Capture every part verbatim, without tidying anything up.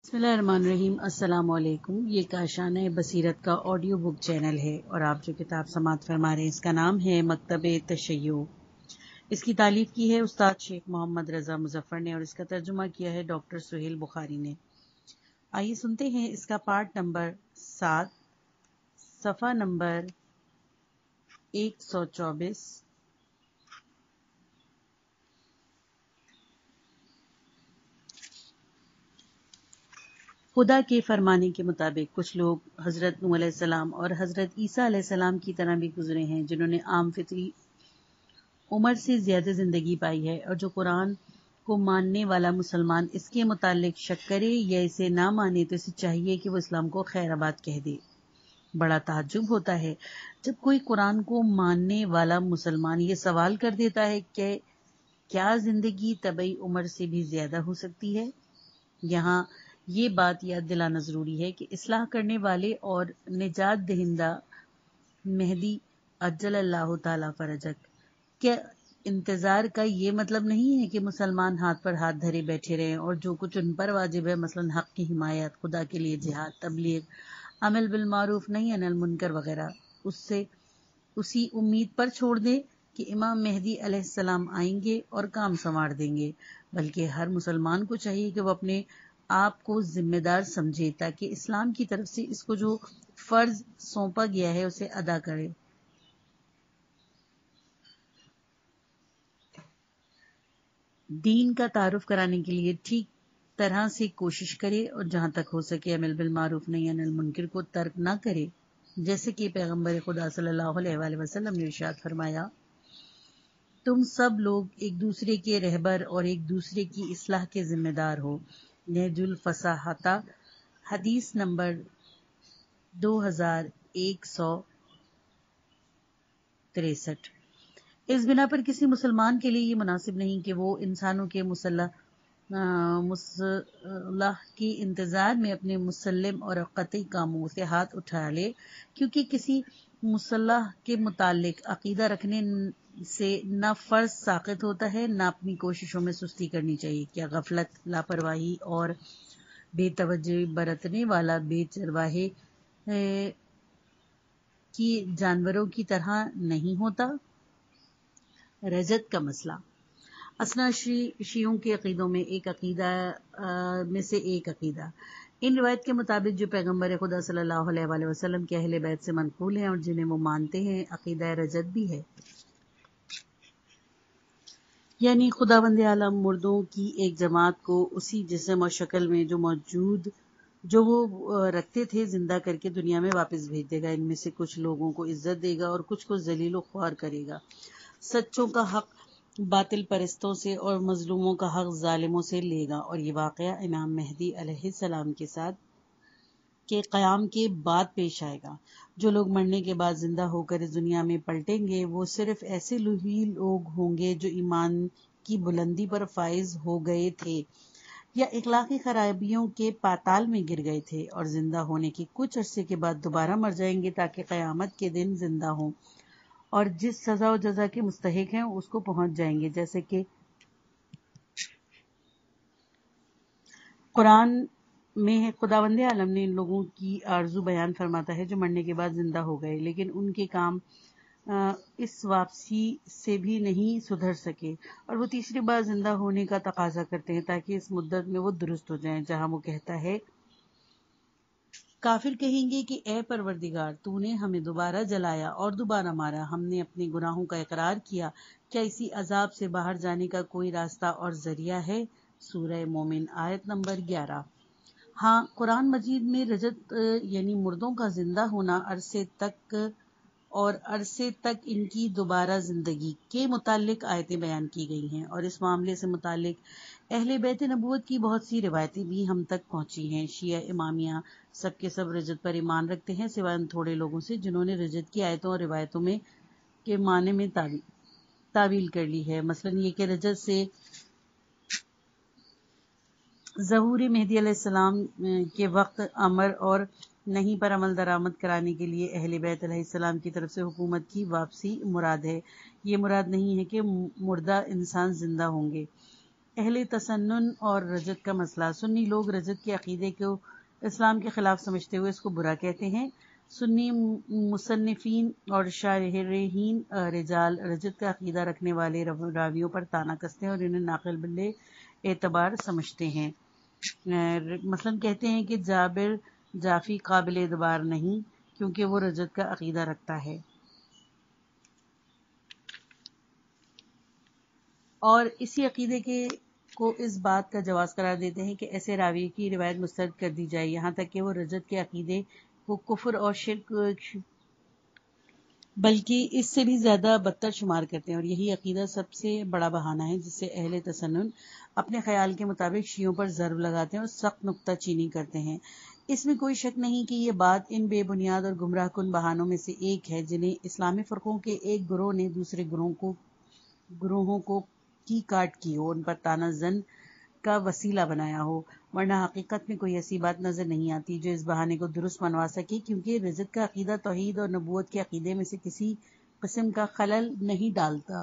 بسم اللہ الرحمن الرحیم۔ السلام علیکم۔ یہ کاشانہ بصیرت کا آڈیو بک چینل ہے اور آپ جو کتاب سماعت فرما رہے ہیں اس کا نام ہے مکتب تشیع۔ اس کی تالیف کی ہے استاد شیخ محمد رضا مظفر نے اور اس کا ترجمہ کیا ہے ڈاکٹر سہیل بخاری نے۔ آئیے سنتے ہیں اس کا پارٹ نمبر سات، صفحہ نمبر ایک سو چوبیس۔ خدا کے فرمانے کے مطابق کچھ لوگ حضرت نوح علیہ السلام اور حضرت عیسیٰ علیہ السلام کی طرح بھی گزرے ہیں جنہوں نے عام فطری عمر سے زیادہ زندگی پائی ہے، اور جو قرآن کو ماننے والا مسلمان اس کے متعلق شک کرے یا اسے نہ مانے تو اسے چاہیے کہ وہ اسلام کو خیر آباد کہہ دے۔ بڑا تعجب ہوتا ہے جب کوئی قرآن کو ماننے والا مسلمان یہ سوال کر دیتا ہے کہ کیا زندگی طبعی عمر سے بھی زیادہ ہو سکتی ہے؟ یہاں یہ بات یاد دلانا ضروری ہے کہ اصلاح کرنے والے اور نجات دہندہ مہدی عجل اللہ تعالی فرجک کے انتظار کا یہ مطلب نہیں ہے کہ مسلمان ہاتھ پر ہاتھ دھرے بیٹھے رہیں اور جو کچھ ان پر واجب ہے، مثلا حق کی حمایت، خدا کے لیے جہاد، تبلیغ، عمل بالمعروف نہی عن المنکر وغیرہ، اس سے اسی امید پر چھوڑ دیں کہ امام مہدی علیہ السلام آئیں گے اور کام سنوار دیں گے، بلکہ ہر مسلمان کو چاہیے کہ وہ اپنے آپ کو ذمہ دار سمجھے تاکہ اسلام کی طرف سے اس کو جو فرض سونپا گیا ہے اسے ادا کرے۔ دین کا تعارف کرانے کے لیے ٹھیک طرح سے کوشش کرے اور جہاں تک ہو سکے عمل بالمعروف نہی عن المنکر کو ترک نہ کرے، جیسے کہ پیغمبر خدا صلی اللہ علیہ وآلہ وسلم نے ارشاد فرمایا، تم سب لوگ ایک دوسرے کے رہبر اور ایک دوسرے کی اصلاح کے ذمہ دار ہو۔ نہج الفصاحہ، حدیث نمبر دو ہزار ایک سو تریسٹھ۔ اس بنا پر کسی مسلمان کے لیے یہ مناسب نہیں کہ وہ انسانوں کے مسلح مصلح کے انتظار میں اپنے مسلم اور قطعی کاموں سے ہاتھ اٹھا لے، کیونکہ کسی مسلح کے متعلق عقیدہ رکھنے سے نہ فرض ساقط ہوتا ہے نہ اپنی کوششوں میں سستی کرنی چاہیے۔ کیا غفلت، لاپرواہی اور بے توجہی برتنے والا بے چرواہے کی جانوروں کی طرح نہیں ہوتا؟ رجت کا مسئلہ اسنا شیعوں کے عقیدوں میں ایک عقیدہ میں سے ایک عقیدہ ان روایت کے مطابق جو پیغمبر خدا صلی اللہ علیہ وآلہ وسلم کے اہل بیت سے منقول ہیں اور جنہیں وہ مانتے ہیں، عقیدہ رجت بھی ہے، یعنی خداوند عالم مردوں کی ایک جماعت کو اسی جسم اور شکل میں جو موجود جو وہ رکھتے تھے زندہ کر کے دنیا میں واپس بھیج دے گا۔ ان میں سے کچھ لوگوں کو عزت دے گا اور کچھ کو ذلیل و خوار کرے گا، سچوں کا حق باطل پرستوں سے اور مظلوموں کا حق ظالموں سے لے گا، اور یہ واقعہ امام مہدی علیہ السلام کے ساتھ کے قیام کے بعد پیش آئے گا۔ جو لوگ مرنے کے بعد زندہ ہو کر اس دنیا میں پلٹیں گے وہ صرف ایسے ہی لوگ ہوں گے جو ایمان کی بلندی پر فائز ہو گئے تھے یا اخلاقی خرابیوں کے پاتال میں گر گئے تھے اور زندہ ہونے کے کچھ عرصے کے بعد دوبارہ مر جائیں گے تاکہ قیامت کے دن زندہ ہوں اور جس سزا و جزا کے مستحق ہیں اس کو پہنچ جائیں گے، جیسے کہ قرآن میں خداوند عالم نے ان لوگوں کی آرزو بیان فرماتا ہے جو مرنے کے بعد زندہ ہو گئے لیکن ان کے کام اس واپسی سے بھی نہیں سدھر سکے اور وہ تیسری بار زندہ ہونے کا تقاضا کرتے ہیں تاکہ اس مدت میں وہ درست ہو جائیں، جہاں وہ کہتا ہے، کافر کہیں گے کہ اے پروردگار، تو نے ہمیں دوبارہ جلایا اور دوبارہ مارا، ہم نے اپنے گناہوں کا اقرار کیا، کیا اسی عذاب سے باہر جانے کا کوئی راستہ اور ذریعہ ہے؟ سورہ مومن آیت نمبر گیارہ۔ ہاں، قرآن مجید میں رجت یعنی مردوں کا زندہ ہونا عرصے تک اور عرصے تک ان کی دوبارہ زندگی کے متعلق آیتیں بیان کی گئی ہیں، اور اس معاملے سے متعلق اہل بیت نبوت کی بہت سی روایتیں بھی ہم تک پہنچی ہیں۔ شیعہ امامیہ سب کے سب رجت پر ایمان رکھتے ہیں سوائے ان تھوڑے لوگوں سے جنہوں نے رجت کی آیتوں اور روایتوں میں کے معنی میں تعویل کر لی ہے، مثلا یہ کہ رجت سے ظہور مہدی علیہ السلام کے وقت امر اور نہیں پر عمل درآمد کرانے کے لیے اہل بیت علیہ السلام کی طرف سے حکومت کی واپسی مراد ہے۔ یہ مراد نہیں ہے کہ مردہ انسان زندہ ہوں گے۔ اہل تسنن اور رجت کا مسئلہ۔ سنی لوگ رجت کے عقیدے کو اسلام کے خلاف سمجھتے ہوئے اس کو برا کہتے ہیں۔ سنی مصنفین اور شارحین رجال رجت کا عقیدہ رکھنے والے راویوں پر طعنہ کستے ہیں اور انہیں ناقل بل اعتبار سمجھتے ہیں۔ مثلا کہتے ہیں کہ جابر جعفی قابل اعتبار نہیں کیونکہ وہ رجت کا عقیدہ رکھتا ہے، اور اسی عقیدے کے کو اس بات کا جواز قرار دیتے ہیں کہ ایسے راوی کی روایت مسترد کر دی جائے، یہاں تک کہ وہ رجت کے عقیدے کو کفر اور شرک بلکہ اس سے بھی زیادہ بدتر شمار کرتے ہیں، اور یہی عقیدہ سب سے بڑا بہانہ ہے جس سے اہل تسنن اپنے خیال کے مطابق شیعوں پر ضرب لگاتے ہیں اور سخت نکتہ چینی کرتے ہیں۔ اس میں کوئی شک نہیں کہ یہ بات ان بے بنیاد اور گمراہ کن بہانوں میں سے ایک ہے جنہیں اسلامی فرقوں کے ایک گروہ نے دوسرے گروہ کو گروہوں کو کی کاٹ کی ہو، ان پر طعنہ زن کا وسیلہ بنایا ہو، ورنہ حقیقت میں کوئی ایسی بات نظر نہیں آتی جو اس بہانے کو درست منوا سکے، کیونکہ رجت کا عقیدہ توحید اور نبوت کے عقیدے میں سے کسی قسم کا خلل نہیں ڈالتا،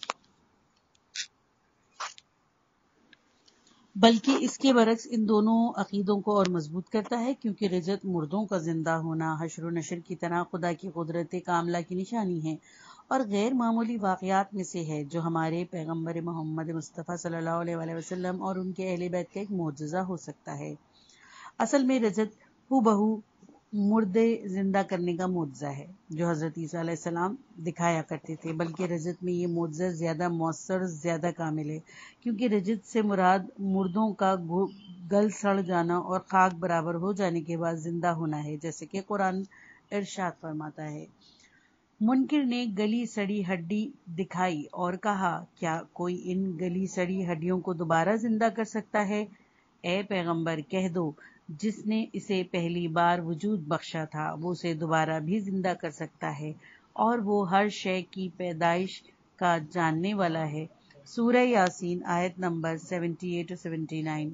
بلکہ اس کے برعکس ان دونوں عقیدوں کو اور مضبوط کرتا ہے، کیونکہ رجت مردوں کا زندہ ہونا حشر و نشر کی طرح خدا کی قدرت کاملہ کی نشانی ہے اور غیر معمولی واقعات میں سے ہے جو ہمارے پیغمبر محمد مصطفیٰ صلی اللہ علیہ وآلہ وسلم اور ان کے اہل بیت کا ایک معجزہ ہو سکتا ہے۔ اصل میں رجت ہو بہو مردے زندہ کرنے کا معجزہ ہے جو حضرت عیسیٰ علیہ السلام دکھایا کرتے تھے، بلکہ رجت میں یہ معجزہ زیادہ مؤثر، زیادہ کامل ہے، کیونکہ رجت سے مراد مردوں کا گل سڑ جانا اور خاک برابر ہو جانے کے بعد زندہ ہونا ہے، جیسے کہ قرآن ارشاد فرماتا ہے۔ منکر نے گلی سڑی ہڈی دکھائی اور کہا، کیا کوئی ان گلی سڑی ہڈیوں کو دوبارہ زندہ کر سکتا ہے؟ اے پیغمبر کہہ دو، جس نے اسے پہلی بار وجود بخشا تھا وہ اسے دوبارہ بھی زندہ کر سکتا ہے، اور وہ ہر شے کی پیدائش کا جاننے والا ہے۔ سورہ یاسین آیت نمبر اٹھہتر سے انہتر۔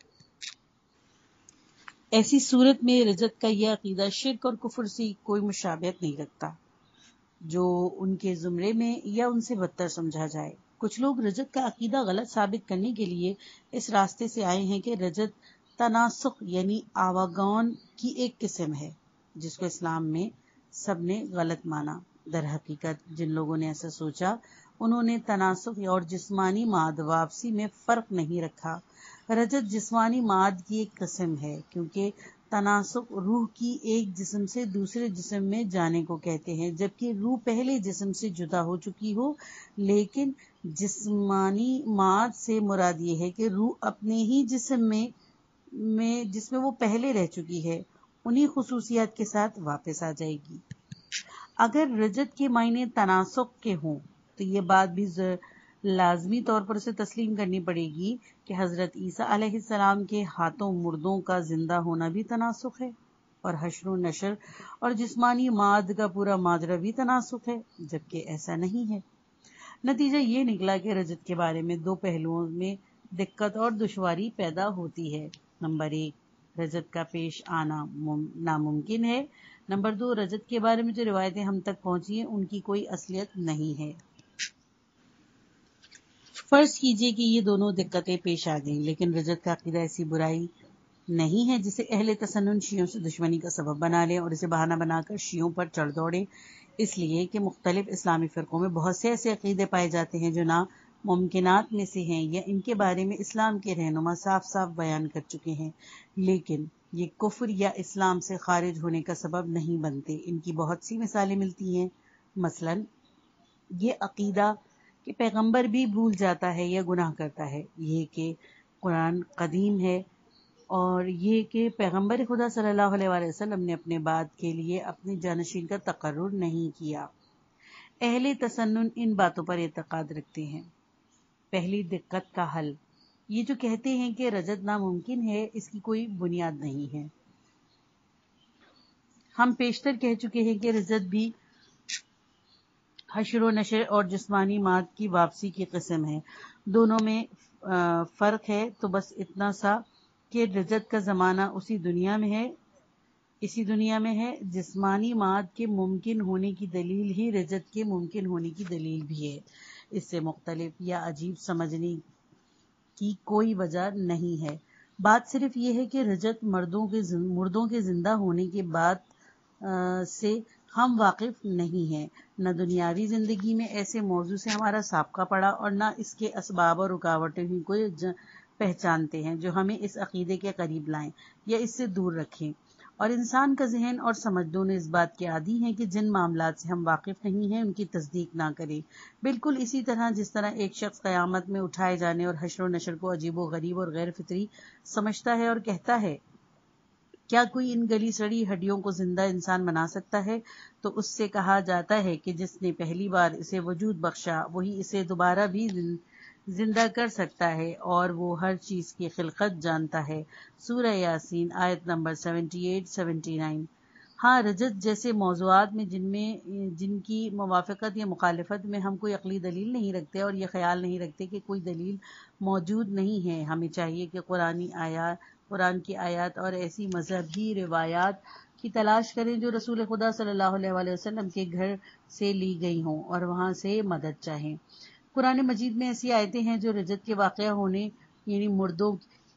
ایسی صورت میں رجت کا یہ عقیدہ شرک اور کفر سے کوئی مشابہت نہیں رکھتا جو ان کے زمرے میں یا ان سے بدتر سمجھا جائے۔ کچھ لوگ رجت کا عقیدہ غلط ثابت کرنے کے لیے اس راستے سے آئے ہیں کہ رجت تناسخ یعنی آواگون کی ایک قسم ہے، جس کو اسلام میں سب نے غلط مانا۔ در حقیقت جن لوگوں نے ایسا سوچا انہوں نے تناسخ اور جسمانی ماد واپسی میں فرق نہیں رکھا۔ رجت جسمانی ماد کی ایک قسم ہے، کیونکہ تناسخ روح کی ایک جسم سے دوسرے جسم میں جانے کو کہتے ہیں، جبکہ روح پہلے جسم سے جدا ہو چکی ہو، لیکن جسمانی ماد سے مراد یہ ہے کہ روح اپنے ہی جسم میں میں جس میں وہ پہلے رہ چکی ہے انہی خصوصیات کے ساتھ واپس آ جائے گی۔ اگر رجت کے معنی تناسخ کے ہوں تو یہ بات بھی لازمی طور پر اسے تسلیم کرنی پڑے گی کہ حضرت عیسیٰ علیہ السلام کے ہاتھوں مردوں کا زندہ ہونا بھی تناسخ ہے، اور حشر و نشر اور جسمانی ماد کا پورا ماجرا بھی تناسخ ہے، جبکہ ایسا نہیں ہے۔ نتیجہ یہ نکلا کہ رجت کے بارے میں دو پہلوؤں میں دقت اور دشواری پیدا ہوتی ہے۔ نمبر ایک، رجت کا پیش آنا ناممکن ہے۔ نمبر دو، رجت کے بارے میں جو روایتیں ہم تک پہنچی ہیں ان کی کوئی اصلیت نہیں ہے۔ فرض کیجئے کہ یہ دونوں دقتیں پیش آ گئیں، لیکن رجت کا عقیدہ ایسی برائی نہیں ہے جسے اہل تسنن شیعوں سے دشمنی کا سبب بنا لیں اور اسے بہانہ بنا کر شیعوں پر چڑھ دوڑیں، اس لیے کہ مختلف اسلامی فرقوں میں بہت سے ایسے عقیدے پائے جاتے ہیں جو ناممکنات میں سے ہیں یا ان کے بارے میں اسلام کے رہنما صاف صاف بیان کر چکے ہیں، لیکن یہ کفر یا اسلام سے خارج ہونے کا سبب نہیں بنتے۔ ان کی بہت سی مثالیں ملتی ہیں، مثلا یہ عقیدہ کہ پیغمبر بھی بھول جاتا ہے یا گناہ کرتا ہے، یہ کہ قرآن قدیم ہے، اور یہ کہ پیغمبر خدا صلی اللہ علیہ وآلہ وسلم نے اپنے بعد کے لیے اپنے جانشین کا تقرر نہیں کیا۔ اہل تسنن ان باتوں پر اعتقاد رکھتے ہیں۔ پہلی دقت کا حل، یہ جو کہتے ہیں کہ رجت ناممکن ہے، اس کی کوئی بنیاد نہیں ہے۔ ہم پیشتر کہہ چکے ہیں کہ رجت بھی حشر و نشر اور جسمانی ماد کی واپسی کی قسم ہے۔ دونوں میں فرق ہے تو بس اتنا سا کہ رجت کا زمانہ اسی دنیا میں ہے اسی دنیا میں ہے جسمانی ماد کے ممکن ہونے کی دلیل ہی رجت کے ممکن ہونے کی دلیل بھی ہے۔ اس سے مختلف یا عجیب سمجھنے کی کوئی وجہ نہیں ہے۔ بات صرف یہ ہے کہ رجت مردوں کے مردوں کے زندہ ہونے کے بعد سے ہم واقف نہیں ہیں، نہ دنیاوی زندگی میں ایسے موضوع سے ہمارا سابقہ پڑا اور نہ اس کے اسباب اور رکاوٹیں ہی کو پہچانتے ہیں جو ہمیں اس عقیدے کے قریب لائیں یا اس سے دور رکھیں۔ اور انسان کا ذہن اور سمجھ دونوں اس بات کے عادی ہیں کہ جن معاملات سے ہم واقف نہیں ہیں ان کی تصدیق نہ کریں، بالکل اسی طرح جس طرح ایک شخص قیامت میں اٹھائے جانے اور حشر و نشر کو عجیب و غریب اور غیر فطری سمجھتا ہے اور کہتا ہے کیا کوئی ان گلی سڑی ہڈیوں کو زندہ انسان بنا سکتا ہے؟ تو اس سے کہا جاتا ہے کہ جس نے پہلی بار اسے وجود بخشا وہی اسے دوبارہ بھی زندہ کر سکتا ہے اور وہ ہر چیز کی خلقت جانتا ہے۔ سورہ یاسین آیت نمبر اٹھہتر ستر۔ ہاں، رجت جیسے موضوعات میں جن میں جن کی موافقت یا مخالفت میں ہم کوئی عقلی دلیل نہیں رکھتے اور یہ خیال نہیں رکھتے کہ کوئی دلیل موجود نہیں ہے، ہمیں چاہیے کہ قرآنی آیات قرآن کی آیات اور ایسی مذہبی روایات کی تلاش کریں جو رسول خدا صلی اللہ علیہ وآلہ وسلم کے گھر سے لی گئی ہوں اور وہاں سے مدد چاہیں۔ قرآن مجید میں ایسی آیتیں ہیں جو رجت کے واقع ہونے یعنی مردوں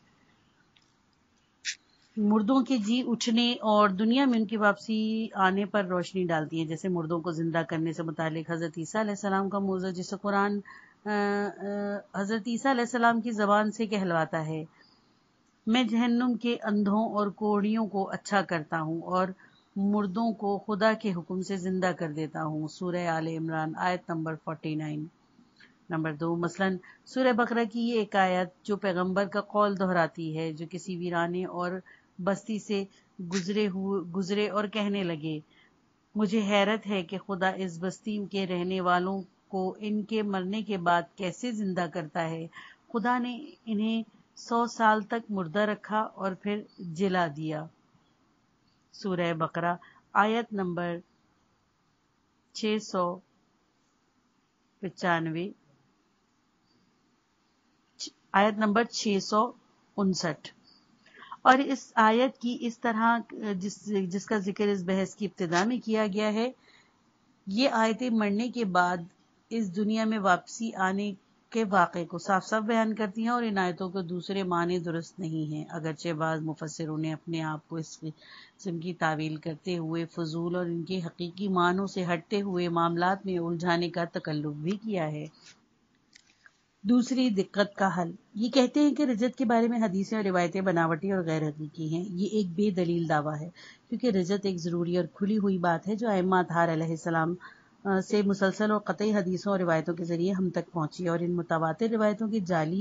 مردوں کے جی اٹھنے اور دنیا میں ان کی واپسی آنے پر روشنی ڈالتی ہیں، جیسے مردوں کو زندہ کرنے سے متعلق حضرت عیسیٰ علیہ السلام کا موضوع جسے قرآن حضرت عیسیٰ علیہ السلام کی زبان سے کہلواتا ہے، میں جہنم کے اندھوں اور کوڑیوں کو اچھا کرتا ہوں اور مردوں کو خدا کے حکم سے زندہ کر دیتا ہوں۔ سورہ آل عمران آیت نمبر انچاس۔ نمبر دو، مثلا سورہ بقرہ کی یہ ایک آیت جو پیغمبر کا قول دہراتی ہے جو کسی ویرانے اور بستی سے گزرے ہوئے گزرے اور کہنے لگے، مجھے حیرت ہے کہ خدا اس بستی کے رہنے والوں کو ان کے مرنے کے بعد کیسے زندہ کرتا ہے۔ خدا نے انہیں سو سال تک مردہ رکھا اور پھر جلا دیا۔ سورہ بقرہ آیت نمبر چھ سو پچانوے آیت نمبر چھ سو انسٹھ۔ اور اس آیت کی اس طرح جس جس کا ذکر اس بحث کی ابتدا میں کیا گیا ہے، یہ آیتیں مرنے کے بعد اس دنیا میں واپسی آنے کے واقعے کو صاف صاف بیان کرتی ہیں اور ان آیتوں کے دوسرے معنی درست نہیں ہیں، اگرچہ بعض مفسروں نے اپنے آپ کو اس قسم کی تعویل کرتے ہوئے فضول اور ان کے حقیقی معنوں سے ہٹتے ہوئے معاملات میں الجھانے کا تکلف بھی کیا ہے۔ دوسری دقت کا حل، یہ کہتے ہیں کہ رجت کے بارے میں حدیثیں اور روایتیں بناوٹی اور غیر حقیقی ہیں۔ یہ ایک بے دلیل دعویٰ ہے، کیونکہ رجت ایک ضروری اور کھلی ہوئی بات ہے جو ائمہ اطہار علیہ السلام سے مسلسل اور قطعی حدیثوں اور روایتوں کے ذریعے ہم تک پہنچی، اور ان متواتر روایتوں کے جعلی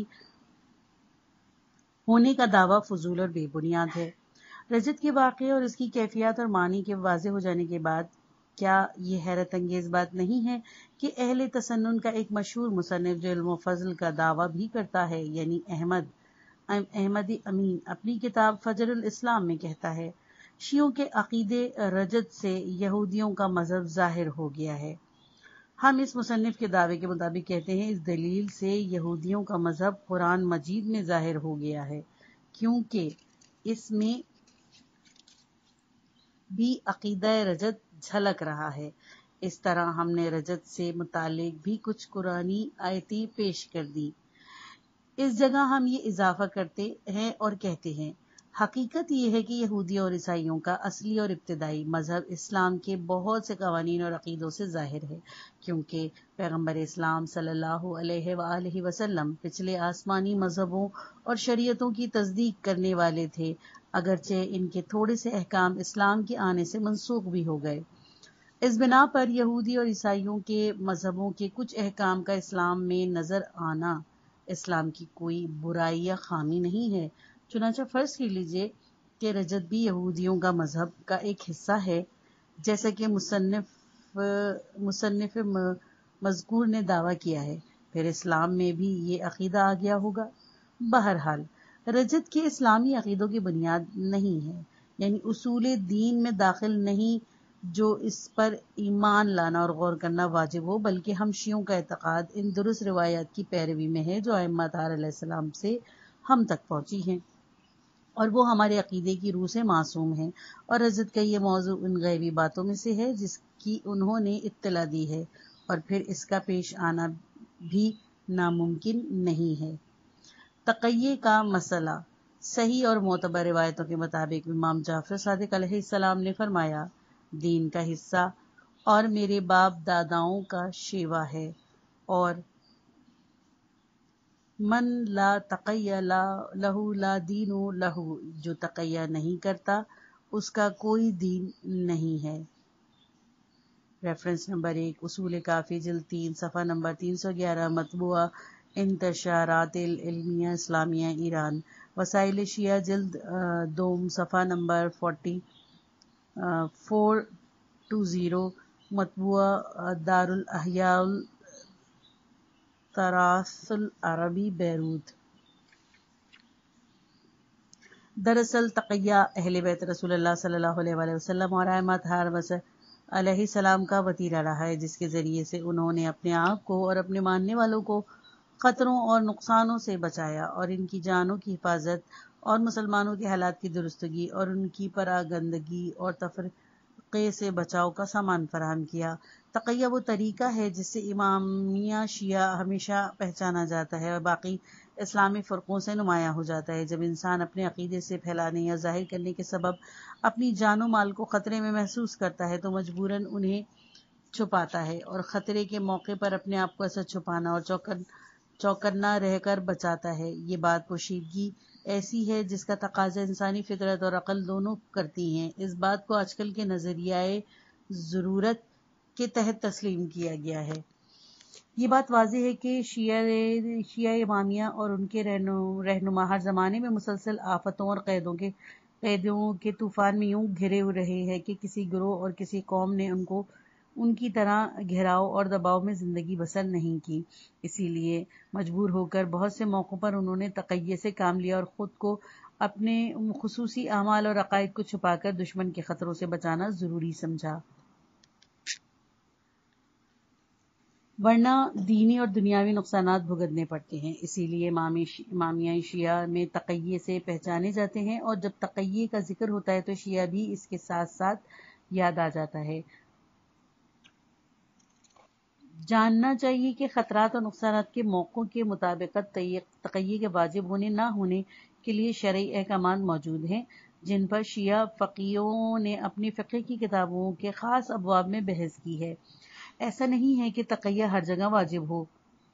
ہونے کا دعویٰ فضول اور بے بنیاد ہے۔ رجت کے واقعے اور اس کی کیفیات اور معنی کے واضح ہو جانے کے بعد کیا یہ حیرت انگیز بات نہیں ہے کہ اہل تسنن کا ایک مشہور مصنف جو علم و فضل کا دعویٰ بھی کرتا ہے، یعنی احمد احمد امین، اپنی کتاب فجر الاسلام میں کہتا ہے، شیعوں کے عقیدے رجت سے یہودیوں کا مذہب ظاہر ہو گیا ہے۔ ہم اس مصنف کے دعوے کے مطابق کہتے ہیں، اس دلیل سے یہودیوں کا مذہب قرآن مجید میں ظاہر ہو گیا ہے، کیونکہ اس میں بھی عقیدہ رجت جھلک رہا ہے۔ اس طرح ہم نے رجت سے متعلق بھی کچھ قرآنی آیتیں پیش کر دیں۔ اس جگہ ہم یہ اضافہ کرتے ہیں اور کہتے ہیں، حقیقت یہ ہے کہ یہودیوں اور عیسائیوں کا اصلی اور ابتدائی مذہب اسلام کے بہت سے قوانین اور عقیدوں سے ظاہر ہے، کیونکہ پیغمبر اسلام صلی اللہ علیہ وآلہ وسلم پچھلے آسمانی مذہبوں اور شریعتوں کی تصدیق کرنے والے تھے، اگرچہ ان کے تھوڑے سے احکام اسلام کے آنے سے منسوخ بھی ہو گئے۔ اس بنا پر یہودی اور عیسائیوں کے مذہبوں کے کچھ احکام کا اسلام میں نظر آنا اسلام کی کوئی برائی یا خامی نہیں ہے۔ چنانچہ فرض کر لیجئے کہ رجت بھی یہودیوں کا مذہب کا ایک حصہ ہے، جیسا کہ مصنف مصنف مذکور نے دعویٰ کیا ہے، پھر اسلام میں بھی یہ عقیدہ آ گیا ہوگا۔ بہرحال رجت کے اسلامی عقیدوں کی بنیاد نہیں ہے، یعنی اصول دین میں داخل نہیں جو اس پر ایمان لانا اور غور کرنا واجب ہو، بلکہ ہم شیعوں کا اعتقاد ان درست روایات کی پیروی میں ہے جو ائمہ اطہار علیہ السلام سے ہم تک پہنچی ہیں، اور وہ ہمارے عقیدے کی روح سے معصوم ہیں، اور رجت کا یہ موضوع ان غیبی باتوں میں سے ہے جس کی انہوں نے اطلاع دی ہے، اور پھر اس کا پیش آنا بھی ناممکن نہیں ہے۔ تقیے کا مسئلہ صحیح اور معتبر روایتوں کے مطابق امام جعفر صادق علیہ السلام نے فرمایا، دین کا حصہ اور میرے باپ داداؤں کا شیوا ہے، اور من لا تقیہ لا لہو لا دین لہو، جو تقیہ نہیں کرتا اس کا کوئی دین نہیں ہے۔ ریفرنس نمبر ایک، اصول کافی جلد تین صفحہ نمبر تین سو گیارہ، مطبوعہ انتشارات العلمیہ اسلامیہ ایران، وسائل شیعہ جلد دوم صفحہ نمبر فورٹی فور ٹو زیرو، مطبوعہ دارالاحیاء التراث العربی بیروت۔ دراصل تقیہ اہل بیت رسول اللہ صلی اللہ علیہ وآلہ وسلم اور ائمہ اطہار علیہ السلام کا وتیرہ رہا ہے، جس کے ذریعے سے انہوں نے اپنے آپ کو اور اپنے ماننے والوں کو خطروں اور نقصانوں سے بچایا، اور ان کی جانوں کی حفاظت اور مسلمانوں کے حالات کی درستگی اور ان کی پراگندگی اور تفرقے سے بچاؤ کا سامان فراہم کیا۔ تقیہ وہ طریقہ ہے جس سے امامیہ شیعہ ہمیشہ پہچانا جاتا ہے اور باقی اسلامی فرقوں سے نمایاں ہو جاتا ہے۔ جب انسان اپنے عقیدے سے پھیلانے یا ظاہر کرنے کے سبب اپنی جان و مال کو خطرے میں محسوس کرتا ہے تو مجبوراً انہیں چھپاتا ہے، اور خطرے کے موقع پر اپنے آپ کو ایسا چھپانا اور چوکن چوکنا رہ کر بچاتا ہے۔ یہ بات پوشیدگی ایسی ہے جس کا تقاضا انسانی فطرت اور عقل دونوں کرتی ہیں۔ اس بات کو آج کل کے نظریۂ ضرورت کے تحت تسلیم کیا گیا ہے۔ یہ بات واضح ہے کہ شیعہ شیعہ امامیہ اور ان کے رہنما ہر زمانے میں مسلسل آفتوں اور قیدوں کے قیدوں کے طوفان میں یوں گھرے رہے ہیں کہ کسی گروہ اور کسی قوم نے ان کو ان کی طرح گھیراؤ اور دباؤ میں زندگی بسر نہیں کی۔ اسی لیے مجبور ہو کر بہت سے موقعوں پر انہوں نے تقیہ سے کام لیا اور خود کو اپنے خصوصی اعمال اور عقائد کو چھپا کر دشمن کے خطروں سے بچانا ضروری سمجھا۔ ورنہ دینی اور دنیاوی نقصانات بھگتنے پڑتے ہیں۔ اسی لیے امامیہ شیعہ میں تقیہ سے پہچانے جاتے ہیں، اور جب تقیہ کا ذکر ہوتا ہے تو شیعہ بھی اس کے ساتھ ساتھ یاد آ جاتا ہے۔ جاننا چاہیے کہ خطرات اور نقصانات کے موقعوں کے مطابقت تقیہ کے واجب ہونے نہ ہونے کے لیے شرعی احکامات موجود ہیں، جن پر شیعہ فقیہوں نے اپنی فقہ کی کتابوں کے خاص ابواب میں بحث کی ہے۔ ایسا نہیں ہے کہ تقیہ ہر جگہ واجب ہو،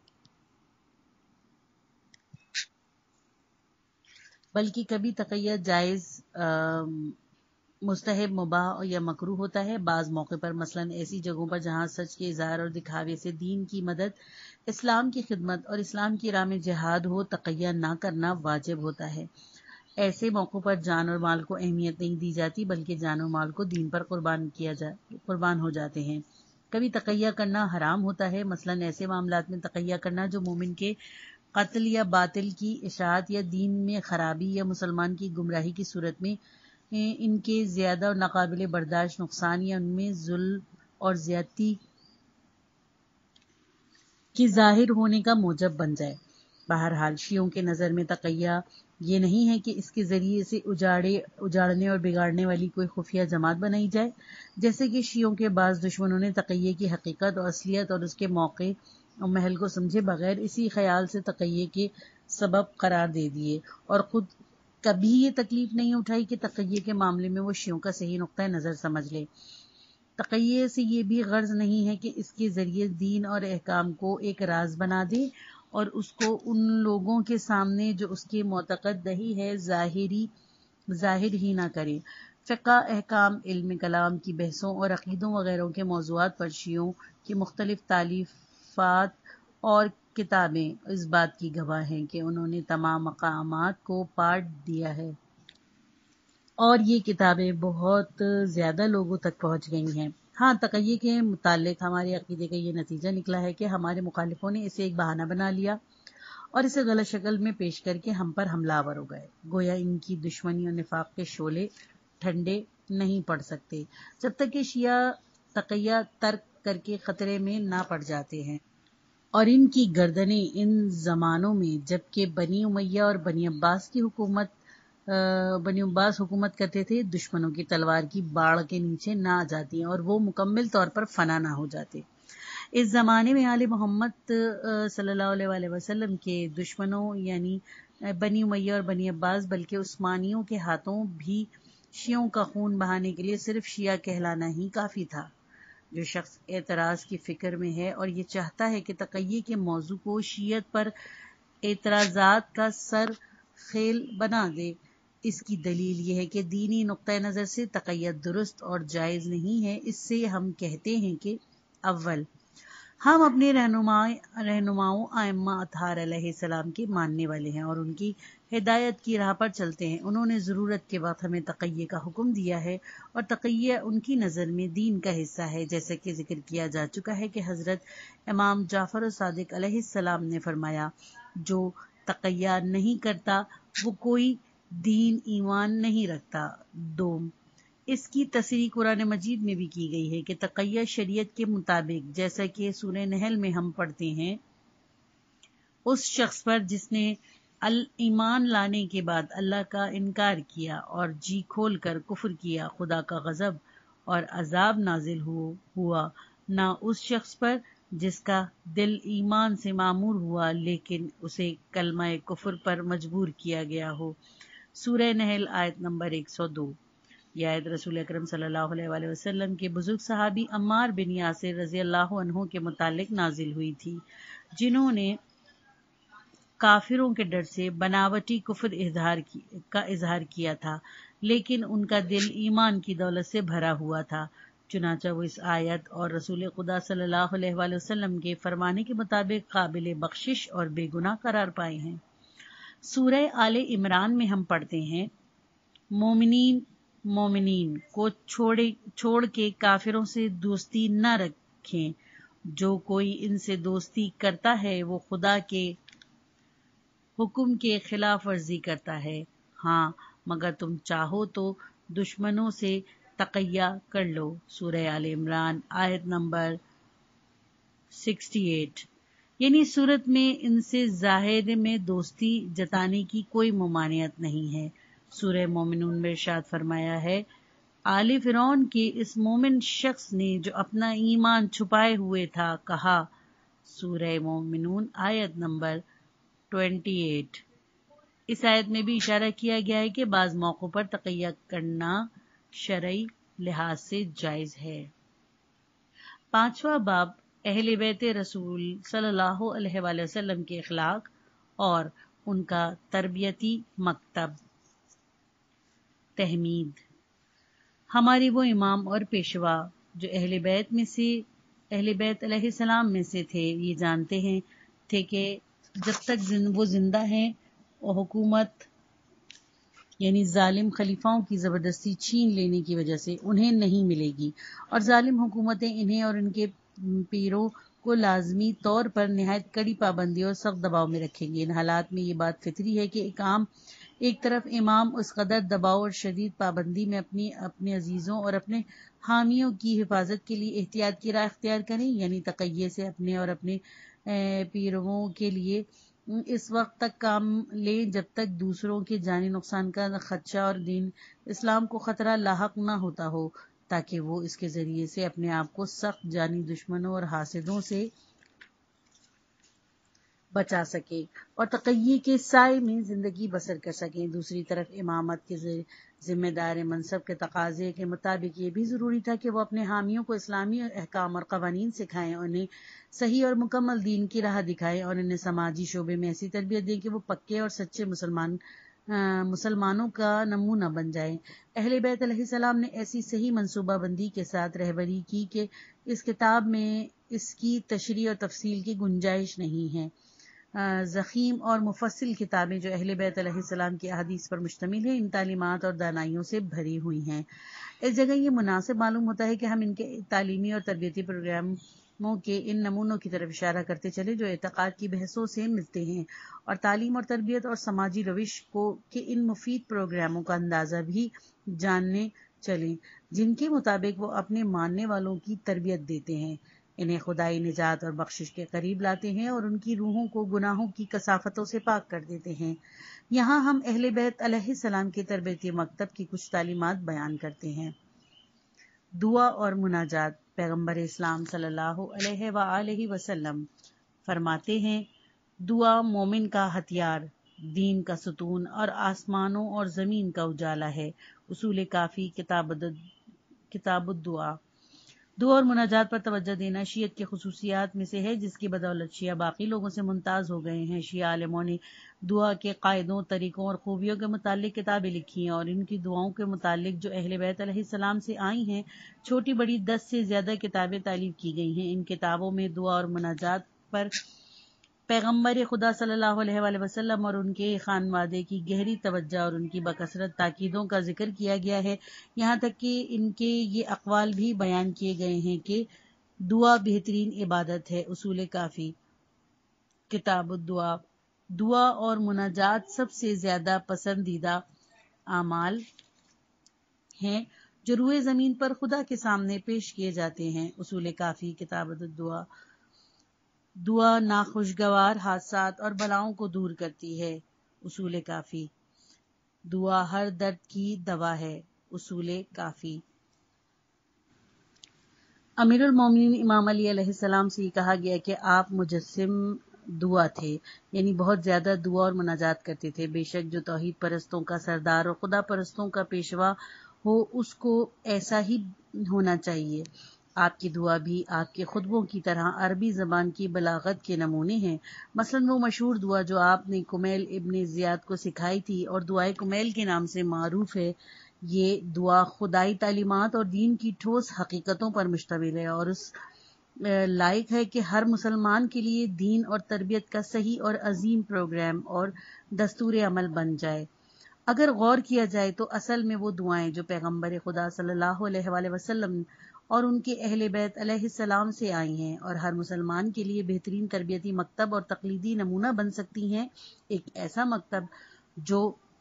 بلکہ کبھی تقیہ جائز، مستحب، مباح یا مکروہ ہوتا ہے۔ بعض موقع پر مثلاً ایسی جگہوں پر جہاں سچ کے اظہار اور دکھاوے سے دین کی مدد، اسلام کی خدمت اور اسلام کی راہ میں جہاد ہو، تقیہ نہ کرنا واجب ہوتا ہے۔ ایسے موقعوں پر جان اور مال کو اہمیت نہیں دی جاتی، بلکہ جان و مال کو دین پر قربان کیا جا قربان ہو جاتے ہیں۔ کبھی تقیہ کرنا حرام ہوتا ہے، مثلاً ایسے معاملات میں تقیہ کرنا جو مومن کے قتل یا باطل کی اشاعت یا دین میں خرابی یا مسلمان کی گمراہی کی صورت میں ان کے زیادہ اور ناقابل برداشت نقصان یا ان میں ظلم اور زیادتی کے ظاہر ہونے کا موجب بن جائے۔ بہرحال شیعوں کے نظر میں تقیہ یہ نہیں ہے کہ اس کے ذریعے سے اجاڑے اجاڑنے اور بگاڑنے والی کوئی خفیہ جماعت بنائی جائے، جیسے کہ شیعوں کے بعض دشمنوں نے تقیہ کی حقیقت اور اصلیت اور اس کے موقع اور محل کو سمجھے بغیر اسی خیال سے تقیہ کے سبب قرار دے دیے، اور خود کبھی یہ تکلیف نہیں اٹھائی کہ تقیہ کے معاملے میں وہ شیعوں کا صحیح نقطہ نظر سمجھ لے۔ تقیہ سے یہ بھی غرض نہیں ہے کہ اس کے ذریعے دین اور احکام کو ایک راز بنا دے اور اس کو ان لوگوں کے سامنے جو اس کے معتقد نہیں ہے ظاہری ظاہر ہی نہ کرے۔ فقہ، احکام، علم کلام کی بحثوں اور عقیدوں وغیرہ کے موضوعات پر شیعوں کی مختلف تالیفات اور کتابیں اس بات کی گواہ ہیں کہ انہوں نے تمام مقامات کو پاٹ دیا ہے، اور یہ کتابیں بہت زیادہ لوگوں تک پہنچ گئی ہیں۔ ہاں، تقیہ کے متعلق ہمارے عقیدے کا یہ نتیجہ نکلا ہے کہ ہمارے مخالفوں نے اسے ایک بہانہ بنا لیا اور اسے غلط شکل میں پیش کر کے ہم پر حملہ آور ہو گئے، گویا ان کی دشمنی اور نفاق کے شعلے ٹھنڈے نہیں پڑ سکتے جب تک کہ شیعہ تقیہ ترک کر کے خطرے میں نہ پڑ جاتے ہیں، اور ان کی گردنیں ان زمانوں میں جبکہ بنی امیہ اور بنی عباس کی حکومت بنی عباس حکومت کرتے تھے، دشمنوں کی تلوار کی باڑ کے نیچے نہ آ جاتی اور وہ مکمل طور پر فنا نہ ہو جاتے۔ اس زمانے میں آل محمد صلی اللہ علیہ وآلہ وسلم کے دشمنوں یعنی بنی امیہ اور بنی عباس بلکہ عثمانیوں کے ہاتھوں بھی شیعوں کا خون بہانے کے لیے صرف شیعہ کہلانا ہی کافی تھا۔ جو شخص اعتراض کی فکر میں ہے اور یہ چاہتا ہے کہ تقیہ کے موضوع کو شیعت پر اعتراضات کا سر خیل بنا دے، اس کی دلیل یہ ہے کہ دینی نقطہ نظر سے تقیہ درست اور جائز نہیں ہے۔ اس سے ہم کہتے ہیں کہ اول، ہم اپنے رہنماؤں ائمہ اطہار علیہ السلام کے ماننے والے ہیں اور ان کی ہدایت کی راہ پر چلتے ہیں۔ انہوں نے ضرورت کے وقت ہمیں تقیہ کا حکم دیا ہے اور تقیہ ان کی نظر میں دین کا حصہ ہے، جیسا کہ ذکر کیا جا چکا ہے کہ حضرت امام جعفر صادق علیہ السلام نے فرمایا، جو تقیہ نہیں کرتا وہ کوئی دین ایمان نہیں رکھتا۔ دوم، اس کی تصریح قرآن مجید میں بھی کی گئی ہے کہ تقیہ شریعت کے مطابق، جیسا کہ سورہ نحل میں ہم پڑھتے ہیں، اس شخص پر جس نے ایمان لانے کے بعد اللہ کا انکار کیا اور جی کھول کر کفر کیا، خدا کا غضب اور عذاب نازل ہوا، نہ اس شخص پر جس کا دل ایمان سے معمور ہوا لیکن اسے کلمہ کفر پر مجبور کیا گیا ہو۔ سورہ نحل آیت نمبر ایک سو دو۔ یہ آیت رسول اکرم صلی اللہ علیہ وآلہ وسلم کے بزرگ صحابی عمار بن یاسر رضی اللہ عنہ کے متعلق نازل ہوئی تھی، جنہوں نے کافروں کے ڈر سے بناوٹی کفر کا اظہار کیا تھا، لیکن ان کا دل ایمان کی دولت سے بھرا ہوا تھا۔ چنانچہ وہ اس آیت اور رسول خدا صلی اللہ علیہ وآلہ وسلم کے فرمانے کے مطابق قابل بخشش اور بے گناہ قرار پائے ہیں۔ سورہ آل عمران میں ہم پڑھتے ہیں، مومنین مومنین کو چھوڑ کے کافروں سے دوستی نہ رکھیں، جو کوئی ان سے دوستی کرتا ہے وہ خدا کے حکم کے خلاف ورزی کرتا ہے، ہاں مگر تم چاہو تو دشمنوں سے تقیہ کر لو۔ سورہ آل عمران آیت نمبر اڑسٹھ۔ یعنی صورت میں ان سے ظاہر میں دوستی جتانے کی کوئی ممانعت نہیں ہے۔ سورہ مومنون میں ارشاد فرمایا ہے، آل فرعون کے اس مومن شخص نے جو اپنا ایمان چھپائے ہوئے تھا کہا۔ سورہ مومنون آیت نمبر اٹھائیس۔ اس آیت میں بھی اشارہ کیا گیا ہے کہ بعض موقعوں پر تقیہ کرنا شرعی لحاظ سے جائز ہے۔ پانچواں باب، اہل بیت رسول صلی اللہ علیہ وآلہ وسلم کے اخلاق اور ان کا تربیتی مکتب۔ تحمید۔ ہمارے وہ امام اور پیشوا جو اہل بیت میں سے اہل بیت علیہ السلام میں سے تھے، یہ جانتے ہیں تھے کہ جب تک وہ زندہ ہیں اور حکومت یعنی ظالم خلیفاؤں کی زبردستی چھین لینے کی وجہ سے انہیں نہیں ملے گی، اور ظالم حکومتیں انہیں اور ان کے پیروں کو لازمی طور پر نہایت کڑی پابندی اور سخت دباؤ میں رکھیں گے۔ ان حالات میں یہ بات فطری ہے کہ ایک عام ایک طرف امام اس قدر دباؤ اور شدید پابندی میں اپنی اپنے عزیزوں اور اپنے حامیوں کی حفاظت کے لیے احتیاط کی راہ اختیار کریں، یعنی تقیہ سے اپنے اور اپنے پیرووں کے لیے اس وقت تک کام لیں جب تک دوسروں کے جانی نقصان کا خدشہ اور دین اسلام کو خطرہ لاحق نہ ہوتا ہو، تاکہ وہ اس کے ذریعے سے اپنے آپ کو سخت جانی دشمنوں اور حاسدوں سے بچا سکے اور تقیہ کے سائے میں زندگی بسر کر سکیں۔ دوسری طرف امامت کے ذمہ دار منصب کے تقاضے کے مطابق یہ بھی ضروری تھا کہ وہ اپنے حامیوں کو اسلامی احکام اور قوانین سکھائیں، انہیں صحیح اور مکمل دین کی راہ دکھائیں اور انہیں سماجی شعبے میں ایسی تربیت دیں کہ وہ پکے اور سچے مسلمان مسلمانوں کا نمونہ بن جائیں۔ اہل بیت علیہ السلام نے ایسی صحیح منصوبہ بندی کے ساتھ رہبری کی کہ اس کتاب میں اس کی تشریح اور تفصیل کی گنجائش نہیں ہے۔ ضخیم اور مفصل کتابیں جو اہل بیت علیہ السلام کی احادیث پر مشتمل ہیں، ان تعلیمات اور دانائیوں سے بھری ہوئی ہیں۔ اس جگہ یہ مناسب معلوم ہوتا ہے کہ ہم ان کے تعلیمی اور تربیتی پروگراموں کے ان نمونوں کی طرف اشارہ کرتے چلیں جو اعتقاد کی بحثوں سے ملتے ہیں، اور تعلیم اور تربیت اور سماجی روش کو کے ان مفید پروگراموں کا اندازہ بھی جاننے چلیں جن کے مطابق وہ اپنے ماننے والوں کی تربیت دیتے ہیں، انہیں خدائی نجات اور بخشش کے قریب لاتے ہیں اور ان کی روحوں کو گناہوں کی کثافتوں سے پاک کر دیتے ہیں۔ یہاں ہم اہل بیت علیہ السلام کے تربیتی مکتب کی کچھ تعلیمات بیان کرتے ہیں۔ دعا اور مناجات۔ پیغمبر اسلام صلی اللہ علیہ وآلہ وسلم فرماتے ہیں، دعا مومن کا ہتھیار دین کا ستون اور آسمانوں اور زمین کا اجالا ہے۔ اصول کافی کتاب کتاب الدعا۔ دعا اور مناجات پر توجہ دینا شیعت کی خصوصیات میں سے ہے، جس کی بدولت شیعہ باقی لوگوں سے ممتاز ہو گئے ہیں۔ شیعہ عالموں نے دعا کے قاعدوں، طریقوں اور خوبیوں کے متعلق کتابیں لکھی ہیں، اور ان کی دعاؤں کے متعلق جو اہل بیت علیہ السلام سے آئی ہیں چھوٹی بڑی دس سے زیادہ کتابیں تالیف کی گئی ہیں۔ ان کتابوں میں دعا اور مناجات پر پیغمبر خدا صلی اللہ علیہ وآلہ وسلم اور ان کے خانوادے کی گہری توجہ اور ان کی بکثرت تاکیدوں کا ذکر کیا گیا ہے، یہاں تک کہ ان کے یہ اقوال بھی بیان کیے گئے ہیں کہ دعا بہترین عبادت ہے۔ اصول کافی کتاب الدعا۔ دعا اور مناجات سب سے زیادہ پسندیدہ اعمال ہیں جو روئے زمین پر خدا کے سامنے پیش کیے جاتے ہیں۔ اصول کافی کتاب الدعا۔ دعا ناخوشگوار حادثات اور بلاؤں کو دور کرتی ہے۔ اصول کافی۔ دعا ہر درد کی دوا ہے۔ اصول کافی۔ امیر المومنین امام علی علیہ السلام سے یہ کہا گیا کہ آپ مجسم دعا تھے، یعنی بہت زیادہ دعا اور مناجات کرتے تھے۔ بے شک جو توحید پرستوں کا سردار اور خدا پرستوں کا پیشوا ہو اس کو ایسا ہی ہونا چاہیے۔ آپ کی دعا بھی آپ کے خطبوں کی طرح عربی زبان کی بلاغت کے نمونے ہیں۔ مثلاً وہ مشہور دعا جو آپ نے کمیل ابن زیاد کو سکھائی تھی اور دعائے کمیل کے نام سے معروف ہے، یہ دعا خدائی تعلیمات اور دین کی ٹھوس حقیقتوں پر مشتمل ہے اور اس لائق ہے کہ ہر مسلمان کے لیے دین اور تربیت کا صحیح اور عظیم پروگرام اور دستور عمل بن جائے۔ اگر غور کیا جائے تو اصل میں وہ دعائیں جو پیغمبر خدا صلی اللہ علیہ وآلہ وسلم اور ان کے اہل بیت علیہ السلام سے آئی ہیں اور ہر مسلمان کے لیے بہترین تربیتی مکتب اور تقلیدی نمونہ بن سکتی ہیں، ایک ایسا مکتب جو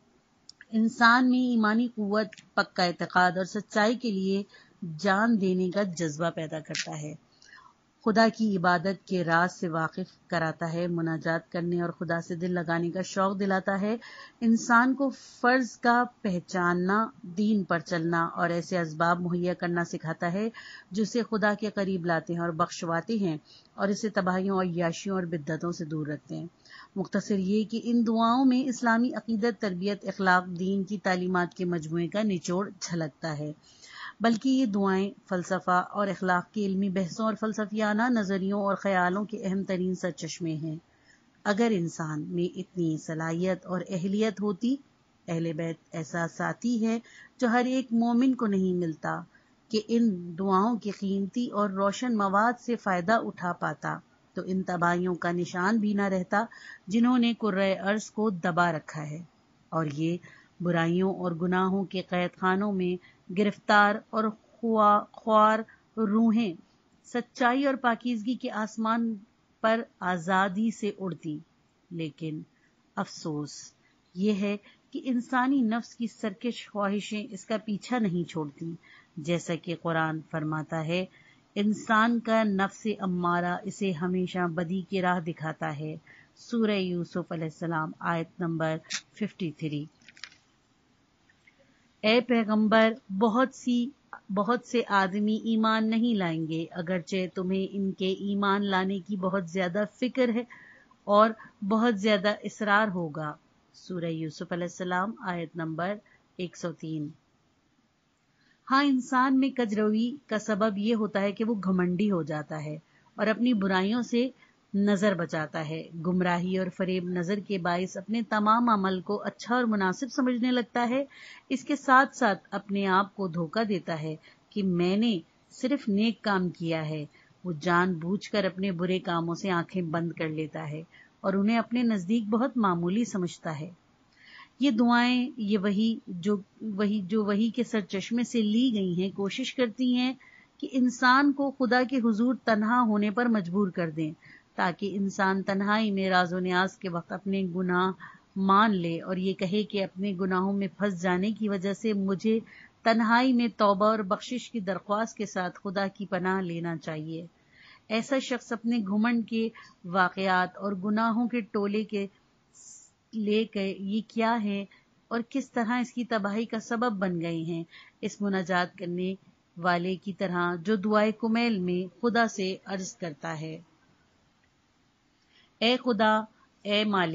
انسان میں ایمانی قوت، پکا اعتقاد اور سچائی کے لیے جان دینے کا جذبہ پیدا کرتا ہے، خدا کی عبادت کے راز سے واقف کراتا ہے، مناجات کرنے اور خدا سے دل لگانے کا شوق دلاتا ہے، انسان کو فرض کا پہچاننا، دین پر چلنا اور ایسے اسباب مہیا کرنا سکھاتا ہے جو اسے خدا کے قریب لاتے ہیں اور بخشواتے ہیں اور اسے تباہیوں اور عیاشیوں اور بدعتوں سے دور رکھتے ہیں۔ مختصر یہ کہ ان دعاؤں میں اسلامی عقیدت، تربیت، اخلاق، دین کی تعلیمات کے مجموعے کا نچوڑ جھلکتا ہے، بلکہ یہ دعائیں فلسفہ اور اخلاق کی علمی بحثوں اور فلسفیانہ نظریوں اور خیالوں کے اہم ترین سرچشمے ہیں۔ اگر انسان میں اتنی صلاحیت اور اہلیت ہوتی، اہل بیت ایسا ساتھی ہے جو ہر ایک مومن کو نہیں ملتا کہ ان دعاؤں کے قیمتی اور روشن مواد سے فائدہ اٹھا پاتا، تو ان تباہیوں کا نشان بھی نہ رہتا جنہوں نے کرۂ ارض کو دبا رکھا ہے، اور یہ برائیوں اور گناہوں کے قید خانوں میں گرفتار اور خوار روحیں سچائی اور پاکیزگی کے آسمان پر آزادی سے اڑتی۔ لیکن افسوس یہ ہے کہ انسانی نفس کی سرکش خواہشیں اس کا پیچھا نہیں چھوڑتی، جیسا کہ قرآن فرماتا ہے، انسان کا نفس امارہ اسے ہمیشہ بدی کی راہ دکھاتا ہے۔ سورہ یوسف علیہ السلام آیت نمبر ترپن۔ اے پیغمبر، بہت سی بہت سے آدمی ایمان نہیں لائیں گے اگرچہ تمہیں ان کے ایمان لانے کی بہت زیادہ فکر ہے اور بہت زیادہ اصرار ہوگا۔ سورہ یوسف علیہ السلام آیت نمبر ایک سو تین۔ ہاں، انسان میں کجروی کا سبب یہ ہوتا ہے کہ وہ گھمنڈی ہو جاتا ہے اور اپنی برائیوں سے نظر بچاتا ہے، گمراہی اور فریب نظر کے باعث اپنے تمام عمل کو اچھا اور مناسب سمجھنے لگتا ہے، اس کے ساتھ ساتھ اپنے آپ کو دھوکہ دیتا ہے کہ میں نے صرف نیک کام کیا ہے۔ وہ جان بوجھ کر اپنے برے کاموں سے آنکھیں بند کر لیتا ہے اور انہیں اپنے نزدیک بہت معمولی سمجھتا ہے۔ یہ دعائیں یہ وہی جو وہی جو وہی کے سرچشمے سے لی گئی ہیں کوشش کرتی ہیں کہ انسان کو خدا کے حضور تنہا ہونے پر مجبور کر دیں، تاکہ انسان تنہائی میں راز و نیاز کے وقت اپنے گناہ مان لے اور یہ کہے کہ اپنے گناہوں میں پھنس جانے کی وجہ سے مجھے تنہائی میں توبہ اور بخشش کی درخواست کے ساتھ خدا کی پناہ لینا چاہیے۔ ایسا شخص اپنے گھمنڈ کے واقعات اور گناہوں کے ٹولے کے لے کے یہ کیا ہے اور کس طرح اس کی تباہی کا سبب بن گئے ہیں، اس مناجات کرنے والے کی طرح جو دعائے کمیل میں خدا سے عرض کرتا ہے، اے خدا، اے مالک،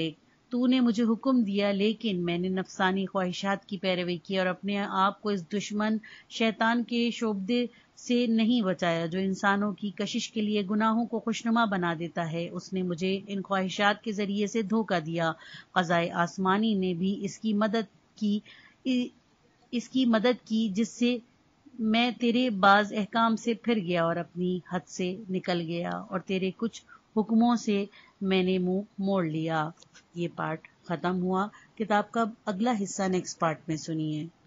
تو نے مجھے حکم دیا لیکن میں نے نفسانی خواہشات کی پیروی کی اور اپنے آپ کو اس دشمن شیطان کے شعبدے سے نہیں بچایا جو انسانوں کی کشش کے لیے گناہوں کو خوشنما بنا دیتا ہے۔ اس نے مجھے ان خواہشات کے ذریعے سے دھوکہ دیا۔ قضائے آسمانی نے بھی اس کی مدد کی اس کی مدد کی جس سے میں تیرے بعض احکام سے پھر گیا اور اپنی حد سے نکل گیا اور تیرے کچھ حکموں سے میں نے منہ موڑ لیا۔ یہ پارٹ ختم ہوا۔ کتاب کا اگلا حصہ نیکسٹ پارٹ میں سنیے۔